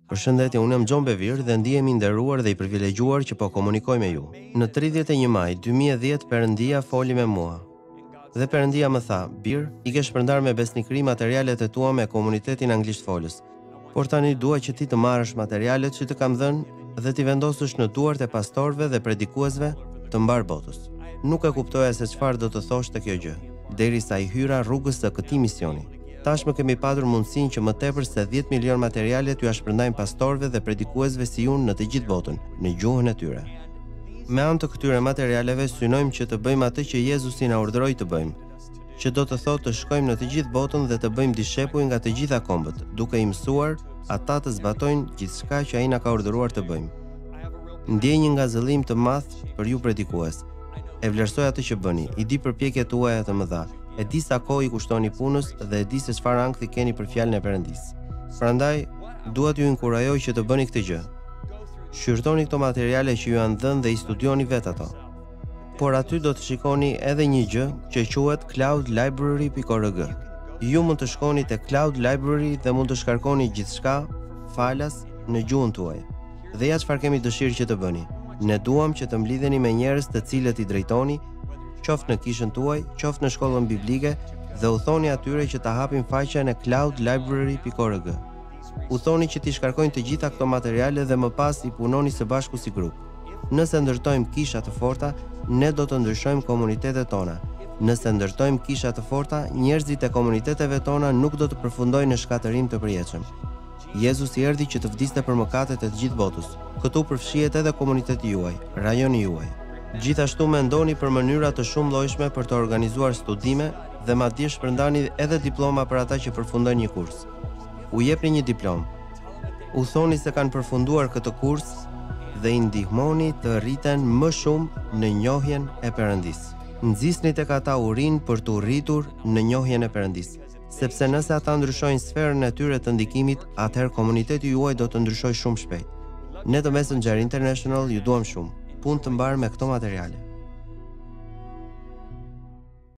Përshëndetje, unë jam Gjon Bevir dhe ndihemi nderuar dhe i privilegjuar që po komunikoj me ju. Në 31 maj 2010 Perëndia foli me mua. Dhe Perëndia më tha: "Bir, i ke shpërndar me besnikëri materialet e tua me komunitetin anglisht folës. Por tani dua që ti të marrësh materialet që të kam dhënë dhe t'i vendosësh në duart e pastorëve dhe predikuesve të mbar botës." Nuk e kuptoja se çfarë do të thoshte kjo gjë, derisa i hyra rrugës së këtij misioni. Tashmë kemi patur mundësinë që më tepër se 10 milion materiale t'ju shpërndajmë pastorëve dhe predikuesve si unë në të gjithë botën, në gjuhën e tyre. Me anë të këtyre materialeve synojmë që të bëjmë atë që Jezusi na urdhëroi të bëjmë, që do të thotë të shkojmë në të gjithë botën dhe të bëjmë dishepuj nga të gjitha kombët, duke i mësuar ata të zbatojnë gjithçka që ai na ka urdhëruar të bëjmë. Ndjej një ngazëllim të madh për ju predikues. E vlerësoj atë që bëni, i di përpjekjet tuaja të mëdha. E di sa kohë i kushtoni punës dhe e di se çfarë ankthi keni për fjalën e Perëndisë. Prandaj, dua t'ju inkurajoj që të bëni këtë gjë. Shqyrtoni këto materiale që ju janë dhënë dhe i studioni vetë ato. Por aty do të shikoni edhe një gjë që quhet cloudlibrary.org. Ju mund të shkoni te Cloud Library dhe mund të shkarkoni gjithçka falas në gjuhën tuaj. Dhe ja çfarë kemi dëshirë që të bëni. Ne duam që të mblidheni me njerëz të cilët i drejtoni, qoftë në kishën tuaj, qoftë në shkollën biblike, dhe u thoni atyre që ta hapin faqen e cloudlibrary.org. U thoni që t'i shkarkojnë të gjitha këto materiale dhe më pas i punoni së bashku si grup. Nëse ndërtojmë kisha të forta, ne do të ndryshojmë komunitetet tona. Nëse ndërtojmë kisha të forta, njerëzit e komuniteteve tona nuk do të përfundojnë në shkatërim të përjetshëm. Jezusi erdhi që të vdiste për mëkatet e të gjithë botës. Këtu përfshihet edhe komuniteti juaj, rajoni juaj. Gjithashtu mendoni për mënyra të shumëllojshme për të organizuar studime dhe madje shpërndani edhe diploma për ata që përfundojnë një kurs. U jepni një diplomë. U thoni se kanë përfunduar këtë kurs dhe i ndihmoni të rriten më shumë në njohjen e Perëndisë. Nxisni tek ata urinë për të rritur në njohjen e Perëndisë, sepse nëse ata ndryshojnë sferën e tyre të ndikimit, atëherë komuniteti juaj do të ndryshojë shumë shpejt. Ne të Messenger International ju duam shumë. Punë të mbar me këto materiale.